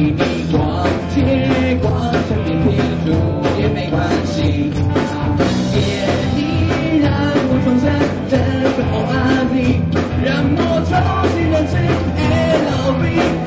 你逛街逛成遍铁路也没关系，夜里让我重生这个 ORZ， 让我重新认识 LV。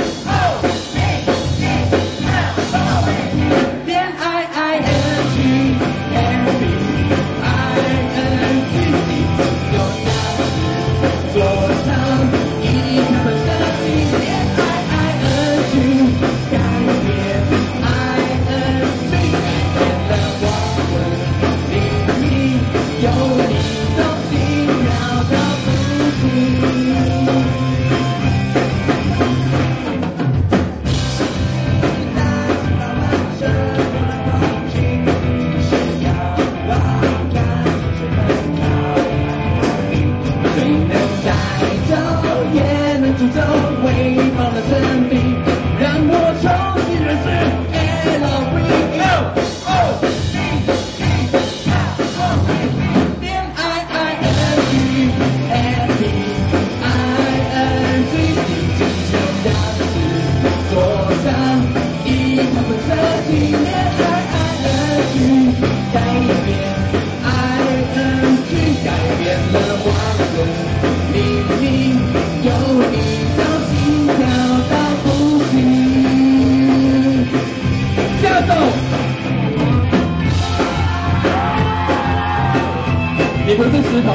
你不是石头。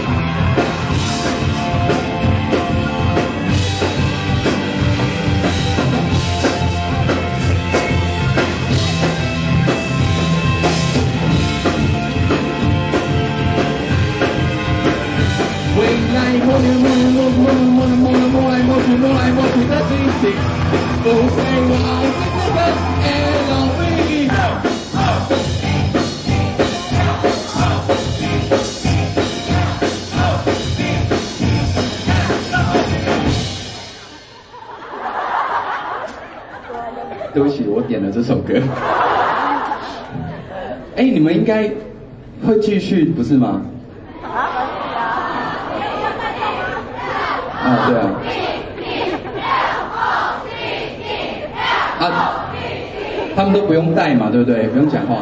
未来摸来摸去的惊喜，不会忘记这个 LV。对不起，我点了这首歌。哎，你们应该会继续，不是吗？啊，对啊。啊，他们都不用带嘛，对不对？不用讲话。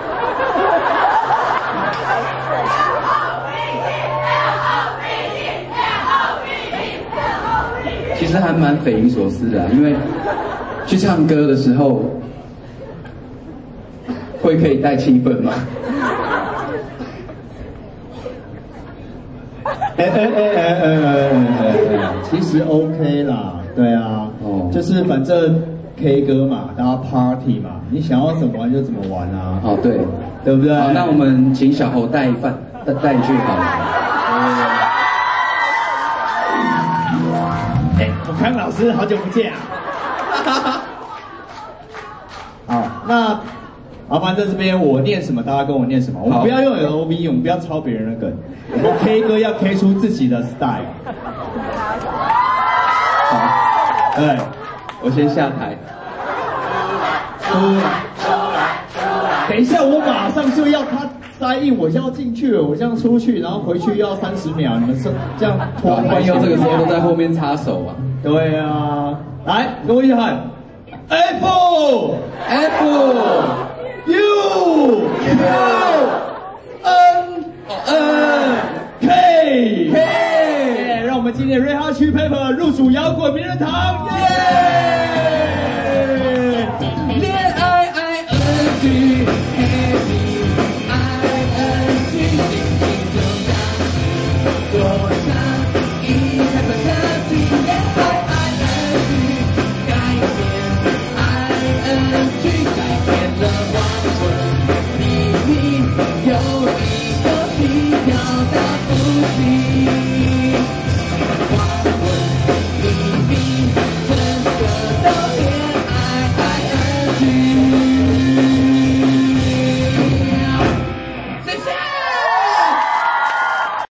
其实还蛮匪夷所思的，因为去唱歌的时候，可以带气氛吗？ 其实 OK 啦，对啊，就是反正 K 歌嘛，大家 Party 嘛，你想要怎么玩就怎么玩啊。 哦，对， 对不对？ 好，那我们请小侯带一句好了。 孔康老师，好久不见啊！好，那麻烦在这边我念什么，大家跟我念什么。我们不要用 LV， 我们不要抄別人的梗。我们 K 歌要 K 出自己的 style。好，对， 我先下台。 出来！等一下，我马上就要他塞印，我就要进去了，我这样出去，然后回去要30秒，你们是这样拖朋友这个时候都在后面插手啊。 对啊，来跟我一起喊 F U N K， 让我们今天 Red Hot Chili Pepper 入主摇滚名人堂，耶！